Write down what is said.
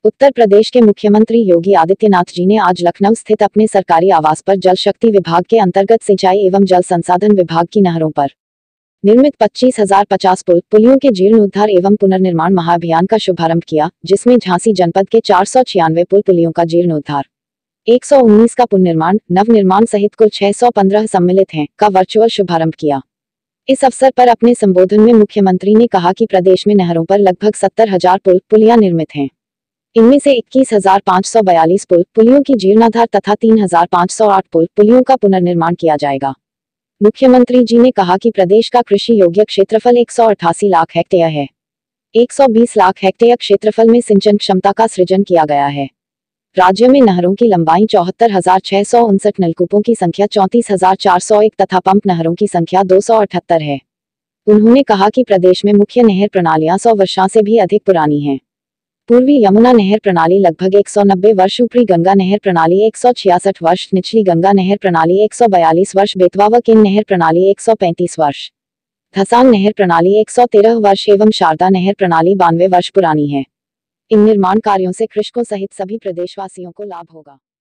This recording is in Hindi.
उत्तर प्रदेश के मुख्यमंत्री योगी आदित्यनाथ जी ने आज लखनऊ स्थित अपने सरकारी आवास पर जल शक्ति विभाग के अंतर्गत सिंचाई एवं जल संसाधन विभाग की नहरों पर निर्मित 25,050 पुलियों के जीर्णोद्धार एवं पुनर्निर्माण महाअभियान का शुभारंभ किया, जिसमें झांसी जनपद के 496 पुलियों का जीर्णोद्धार, 119 का पुनर्निर्माण, नवनिर्माण सहित कुल 615 सम्मिलित हैं, का वर्चुअल शुभारंभ किया। इस अवसर पर अपने संबोधन में मुख्यमंत्री ने कहा कि प्रदेश में नहरों पर लगभग 70,000 पुलियां निर्मित हैं। इनमें से 21,542 पुलियों की जीर्णोद्धार तथा 3,508 पुलियों का पुनर्निर्माण किया जाएगा। मुख्यमंत्री जी ने कहा कि प्रदेश का कृषि योग्य क्षेत्रफल 188 लाख हेक्टेयर है। 120 लाख हेक्टेयर क्षेत्रफल में सिंचन क्षमता का सृजन किया गया है। राज्य में नहरों की लंबाई 74,659, नलकूपों की संख्या 34,401 तथा पंप नहरों की संख्या 278 है। उन्होंने कहा कि प्रदेश में मुख्य नहर प्रणालियां 100 वर्षों से भी अधिक पुरानी हैं। पूर्वी यमुना नहर प्रणाली लगभग 190 वर्ष, ऊपरी गंगा नहर प्रणाली 166 वर्ष, निचली गंगा नहर प्रणाली 142 वर्ष, बेतवा व केन नहर प्रणाली 135 वर्ष, धसांग नहर प्रणाली 113 वर्ष एवं शारदा नहर प्रणाली 92 वर्ष पुरानी है। इन निर्माण कार्यों से कृषकों सहित सभी प्रदेशवासियों को लाभ होगा।